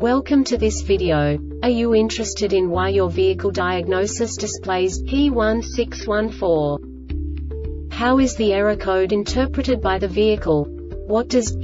Welcome to this video. Are you interested in why your vehicle diagnosis displays P1614? How is the error code interpreted by the vehicle? What does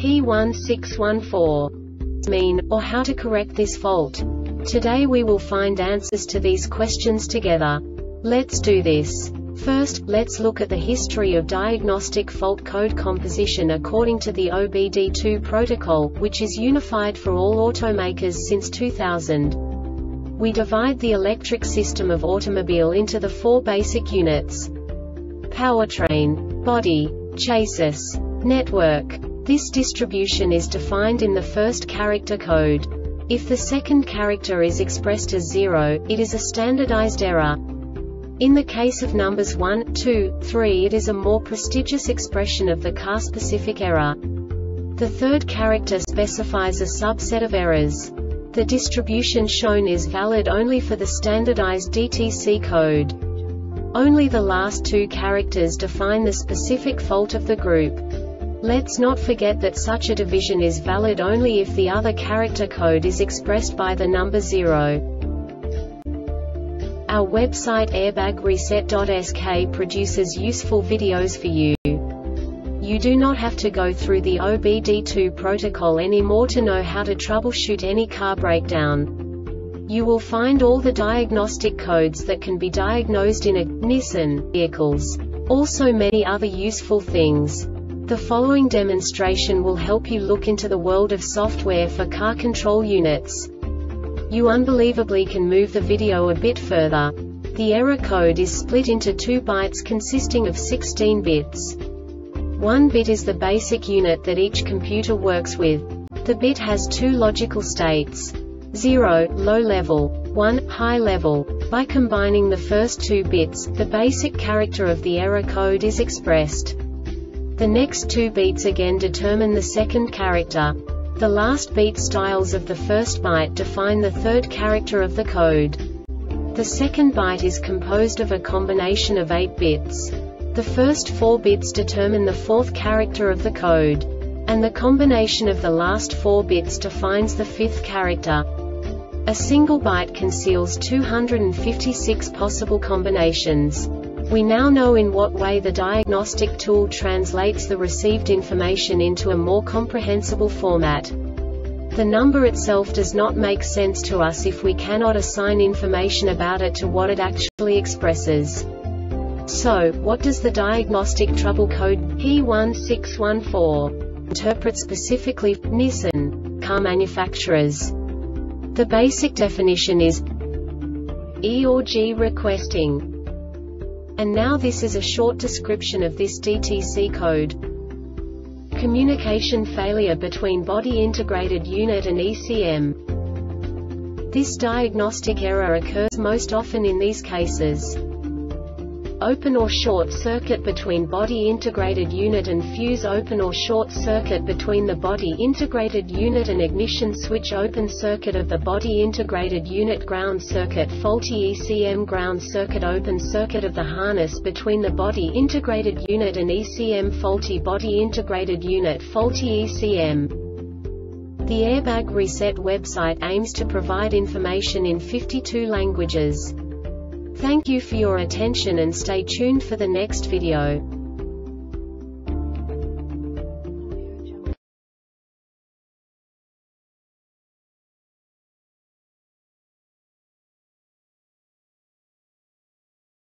P1614 mean, or how to correct this fault? Today we will find answers to these questions together. Let's do this. First, let's look at the history of diagnostic fault code composition according to the OBD2 protocol, which is unified for all automakers since 2000. We divide the electric system of automobile into the four basic units: powertrain, body, chassis, network. This distribution is defined in the first character code. If the second character is expressed as 0, it is a standardized error. In the case of numbers 1, 2, 3, it is a more prestigious expression of the car-specific error. The third character specifies a subset of errors. The distribution shown is valid only for the standardized DTC code. Only the last two characters define the specific fault of the group. Let's not forget that such a division is valid only if the other character code is expressed by the number 0. Our website airbagreset.sk produces useful videos for you. You do not have to go through the OBD2 protocol anymore to know how to troubleshoot any car breakdown. You will find all the diagnostic codes that can be diagnosed in a Nissan vehicles. Also many other useful things. The following demonstration will help you look into the world of software for car control units. You unbelievably can move the video a bit further. The error code is split into 2 bytes consisting of 16 bits. 1 bit is the basic unit that each computer works with. The bit has 2 logical states: 0, low level, 1, high level. By combining the first 2 bits, the basic character of the error code is expressed. The next 2 beats again determine the second character. The last beat styles of the first byte define the third character of the code. The second byte is composed of a combination of 8 bits. The first 4 bits determine the fourth character of the code. And the combination of the last 4 bits defines the fifth character. A single byte conceals 256 possible combinations. We now know in what way the diagnostic tool translates the received information into a more comprehensible format. The number itself does not make sense to us if we cannot assign information about it to what it actually expresses. So, what does the diagnostic trouble code P1614 interpret specifically for Nissan car manufacturers? The basic definition is E or G requesting. And now this is a short description of this DTC code. Communication failure between body integrated unit and ECM. This diagnostic error occurs most often in these cases: open or short circuit between body integrated unit and fuse, open or short circuit between the body integrated unit and ignition switch, open circuit of the body integrated unit, ground circuit, faulty ECM, ground circuit, open circuit of the harness between the body integrated unit and ECM, faulty body integrated unit, faulty ECM. The Airbag Reset website aims to provide information in 52 languages. Thank you for your attention and stay tuned for the next video.